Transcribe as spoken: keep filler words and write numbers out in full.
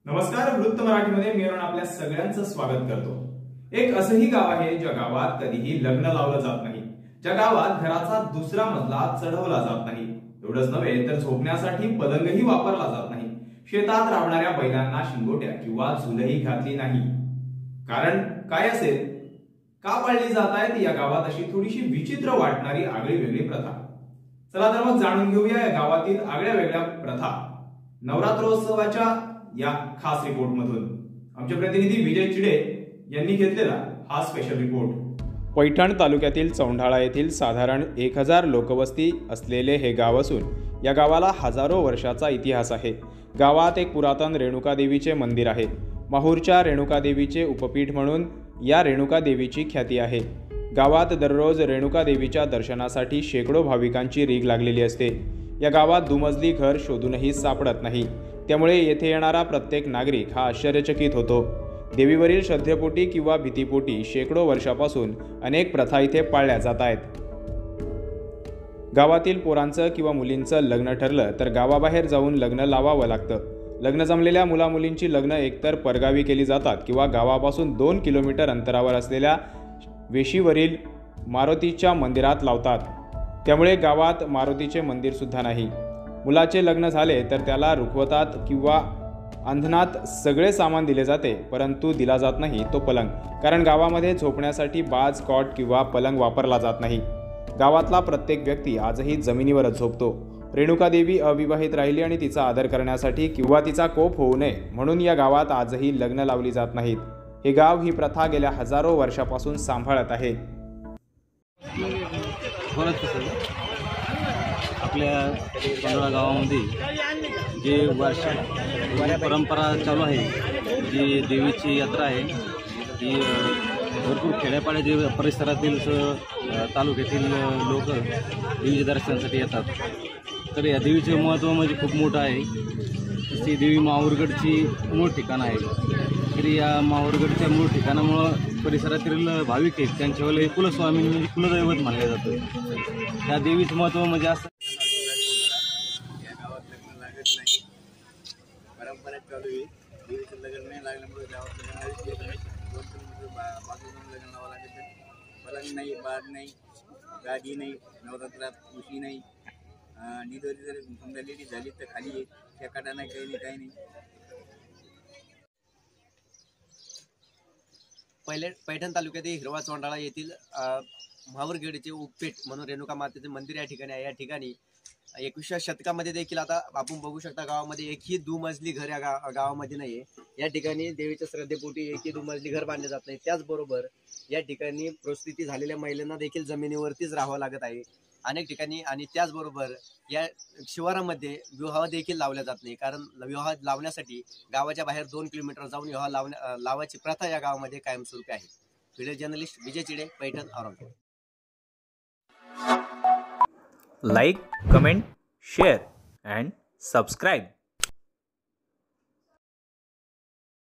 नमस्कार, वृत्त मराठीमध्ये मी अरुण आपल्या सगळ्यांचं स्वागत करतो। एक असंही गाव आहे ज्या गावात कधीही लग्न लावलं जात नाही, ज्या गावात घराचा दुसरा मजला चढवला जात नाही। एवढंच नव्हे तर झोपण्यासाठी पलंगही वापरला जात नाही। शेतात राबणाऱ्या बैलांना शिंगोट्या किंवा झुलही घातली नाही। कारण काय असेल, का पाळली जात आहे या गावात अशी थोडीशी विचित्र वाटणारी आगळी वेगळी प्रथा? चला तर मग जाणून घेऊया या गावातील आगळ्या वेगळ्या प्रथा नवरात्रोत्सवाच्या या खास रिपोर्ट मधून। आमचे प्रतिनिधी विजय चिडे यांनी घेतलेला हा स्पेशल रिपोर्ट। पैठण तालुक्यातील चौंढाळा येथील साधारण एक हजार लोकवस्ती असलेले हे गाव असून या गावाला हजारो वर्षाचा इतिहास आहे। गावात एक पुरातन रेणुका देवीचे मंदिर आहे। माहूरच्या रेणुका देवीचे उपपीठ म्हणून या रेणुका देवीची ख्याती आहे। गावात दररोज रेणुका देवीच्या दर्शनासाठी शेकडो भाविकांची रीघ लागलेली असते। या गावात दुमजली घर शोधूनही सापडत नाही, त्यामुळे येथे येणारा प्रत्येक नागरिक हा आश्चर्यचकित होतो। देवीवरील श्रद्धेपोटी किंवा भीतीपोटी शेकडो वर्षापासून अनेक प्रथा इथे पाळल्या जात आहेत। गावातील पोरांचं किंवा मुलींचं लग्न ठरलं तर गावाबाहेर जाऊन लग्न लावावं लागतं। लग्न जमलेल्या मुलामुलींची लग्न एकतर परगावी केली जातात किंवा गावापासून दोन किलोमीटर अंतरावर असलेल्या वेशीवरील मारुतीच्या मंदिरात लावतात। त्यामुळे गावात मारुतीचे मंदिर सुद्धा नाही। मुलाचे लग्न झाले तर त्याला रुखवतात किंवा अंधनात सगळे सामान दिले जाते, परंतु दिला जात नाही तो पलंग। कारण गावामध्ये झोपण्यासाठी बाज, कॉट किंवा पलंग वापरला जात नाही। गावातला प्रत्येक व्यक्ती आजही जमिनीवरच झोपतो। रेणुका देवी अविवाहित राहिली आणि तिचा आदर करण्यासाठी किंवा तिचा कोप होऊ नये म्हणून या गावात आजही लग्न लावली जात नाहीत। हे गाव ही प्रथा गेल्या हजारो वर्षापासून सांभाळत आहे। आपल्या चौंढाळा गावामध्ये जे वर्ष परंपरा चालू आहे, जी देवीची यात्रा आहे, ती भरपूर खेड्यापाड्या परिसरातील तालुक्यातील लोक देवीच्या दर्शनासाठी येतात। तर या देवीचे महत्त्व म्हणजे खूप मोठं आहे। ती देवी माहूरगडची मूळ ठिकाण आहे। तर या माहूरगडच्या मूळ ठिकाणामुळं परिसरातील भाविक आहेत त्यांच्यावेळेला हे कुलस्वामी म्हणजे कुलदैवत मानलं जातं। त्या देवीचं महत्त्व म्हणजे असं परंपरा चालू आहे। देवीचं लग्न नाही लागल्यामुळे गावात लग्न दोन किलोमीटर बाजून लग्न लावावं लागतं। पलंग नाही, बाद नाही, गादी नाही, नवरात्रात उशी नाही, निदोरी जर समजा लेडीज झाली तर खाली आहे, त्या काटा नाही, काही नाही, काही नाही। पहिले पैठण तालुक्यातील हिरवा चौंढाळा येथील माहूरगडचे उपपीठ म्हणून रेणुका मातेचे मंदिर या ठिकाणी आहे। या ठिकाणी एकविसाव्या शतकामध्ये देखील आता आपण बघू शकता गावामध्ये एकही दुमजली घर या गाव गावामध्ये नाही आहे। या ठिकाणी देवीच्या श्रद्धेपोटी एकही दुमजली घर बांधले जात नाही। त्याचबरोबर या ठिकाणी प्रसूती झालेल्या महिलांना देखील जमिनीवरतीच राहावं लागत आहे अनेक ठिकाणी। आणि त्याचबरोबर या शिवारामध्ये विवाह देखील लावला जात नाही, कारण विवाह लावण्यासाठी गावाच्या बाहेर दोन किलोमीटर जाऊन विवाह लावण्या लावायची प्रथा या गावामध्ये कायमस्वरूपी आहे। Video journalist Vijay Chide, Paithan, Aurangabad. Like, comment, share and subscribe.